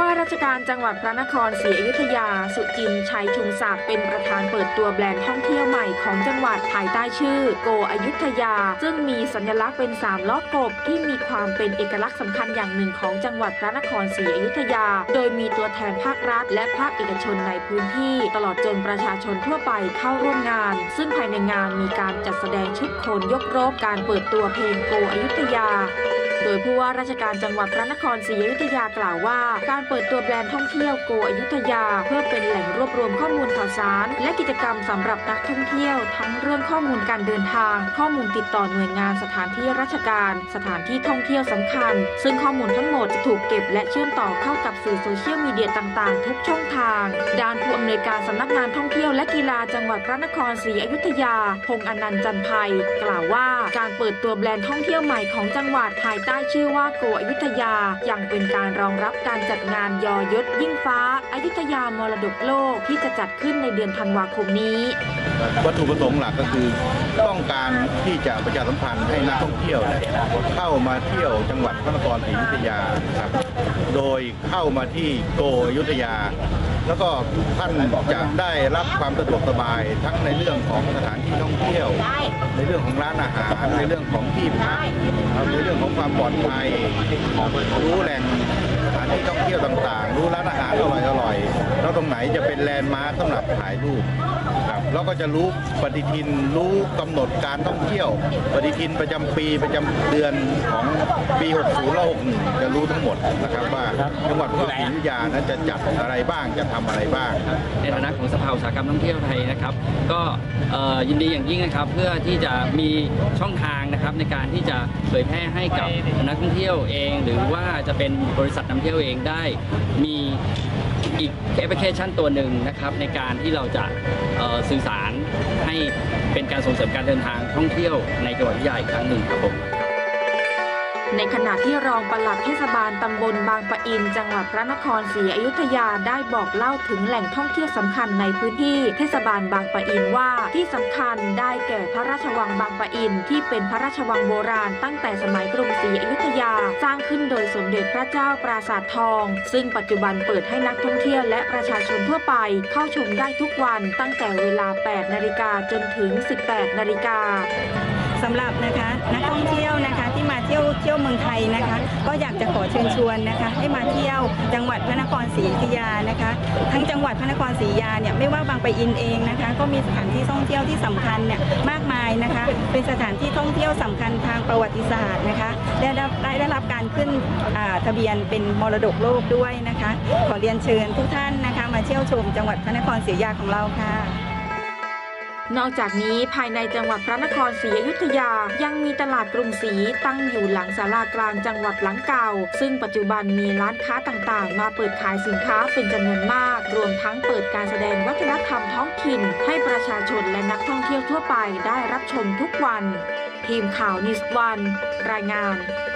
ว่าราชการจังหวัดพระนครศรีอยุธยาสุจินต์ชัยชุมศักดิ์เป็นประธานเปิดตัวแบรนด์ท่องเที่ยวใหม่ของจังหวัดภายใต้ชื่อโกอยุธยาซึ่งมีสัญลักษณ์เป็น3ล้อกบที่มีความเป็นเอกลักษณ์สำคัญอย่างหนึ่งของจังหวัดพระนครศรีอยุธยาโดยมีตัวแทนภาครัฐและภาคเอกชนในพื้นที่ตลอดจนประชาชนทั่วไปเข้าร่วมงานซึ่งภายในงานมีการจัดแสดงชุดโขนยกรบการเปิดตัวเพลงโกอยุธยาโดยผู้ว่าราชการจังหวัดพระนครศรีอยุธยากล่าวว่าการเปิดตัวแบรนด์ท่องเที่ยวโกอยุธยาเพื่อเป็นแหล่งรวบรวมข้อมูลข่าวสารและกิจกรรมสำหรับนักท่องเที่ยวทั้งเรื่องข้อมูลการเดินทางข้อมูลติดต่อหน่วยงานสถานที่ราชการสถานที่ท่องเที่ยวสำคัญซึ่งข้อมูลทั้งหมดจะถูกเก็บและเชื่อมต่อเข้ากับสื่อโซเชียลมีเดียต่างๆทุกช่องทางด้านผู้อำนวยการสำนักงานท่องเที่ยวและกีฬาจังหวัดพระนครศรีอยุธยาพงษ์อนันต์จันทร์ไพกล่าวว่าการเปิดตัวแบรนด์ท่องเที่ยวใหม่ของจังหวัดภายใต้ชื่อว่าโกอยุธยายังเป็นการรองรับการจัดงานยอยศยิ่งฟ้าอยุธยามรดกโลกที่จะจัดขึ้นในเดือนธันวาคมนี้วัตถุประสงค์หลักก็คือต้องการที่จะประชาสัมพันธ์ให้นักท่องเที่ยวเข้ามาเที่ยวจังหวัดพระนครศรีอยุธยาครับโดยเข้ามาที่โกอยุธยาแล้วก็ท่านจะได้รับความสะดวกสบายทั้งในเรื่องของสถานที่ท่องเที่ยวในเรื่องของร้านอาหารในเรื่องของที่พักในเรื่องของความปลอดภัยรู้แหล่งสถานที่ท่องเที่ยวต่างๆรู้ร้านอาหารอร่อยๆแล้วตรงไหนจะเป็นแลนด์มาร์คสำหรับถ่ายรูปครับแล้วก็จะรู้ปฏิทินรู้กำหนดการท่องเที่ยวปฏิทินประจำปีประจำเดือนของปี60และ61จะรู้ทั้งหมดนะครับว่าจังหวัดพระนครศรีอยุธยานั้นจะจัดอะไรบ้างจะทำอะไรบ้างในฐานะของสภาอุตสาหกรรมท่องเที่ยวไทยนะครับก็ยินดีอย่างยิ่งนะครับเพื่อที่จะมีช่องทางนะครับในการที่จะเผยแพร่ให้กับนักท่องเที่ยวเองหรือว่าจะเป็นบริษัทนำเที่ยวเองได้มีอีกแอปพลิเคชันตัวหนึ่งนะครับในการที่เราจะสื่อสารให้เป็นการส่งเสริมการเดินทางท่องเที่ยวในจังหวัดอยุธยาอีกครั้งหนึ่งครับผมในขณะที่รองปลัดเทศบาลตำบลบางปะอินจังหวัดพระนครศรีอยุธยาได้บอกเล่าถึงแหล่งท่องเที่ยวสำคัญในพื้นที่เทศบาลบางปะอินว่าที่สำคัญได้แก่พระราชวังบางปะอินที่เป็นพระราชวังโบราณตั้งแต่สมัยกรุงศรีอยุธยาสร้างขึ้นโดยสมเด็จพระเจ้าปราสาททองซึ่งปัจจุบันเปิดให้นักท่องเที่ยวและประชาชนทั่วไปเข้าชมได้ทุกวันตั้งแต่เวลา 8 นาฬิกาจนถึง 18 นาฬิกาสำหรับนะคะนักท่องเที่ยวนะคะที่มาเที่ยวเมืองไทยนะคะก็อยากจะขอเชิญชวนนะคะให้มาเที่ยวจังหวัดพระนครศรีอยุธยานะคะทั้งจังหวัดพระนครศรีอยุธยาเนี่ยไม่ว่าบางปะอินเองนะคะก็มีสถานที่ท่องเที่ยวที่สำคัญเนี่ยมากมายนะคะเป็นสถานที่ท่องเที่ยวสำคัญทางประวัติศาสตร์นะคะได้รับการขึ้นทะเบียนเป็นมรดกโลกด้วยนะคะขอเรียนเชิญทุกท่านนะคะมาเที่ยวชมจังหวัดพระนครศรีอยุธยาของเราค่ะนอกจากนี้ภายในจังหวัดพระนครศรีอยุธยายังมีตลาดกรุงศรีตั้งอยู่หลังศาลากลางจังหวัดหลังเก่าซึ่งปัจจุบันมีร้านค้าต่างๆมาเปิดขายสินค้าเป็นจำนวนมากรวมทั้งเปิดการแสดงวัฒนธรรมท้องถิ่นให้ประชาชนและนักท่องเที่ยวทั่วไปได้รับชมทุกวันทีมข่าวนิวส์วันรายงาน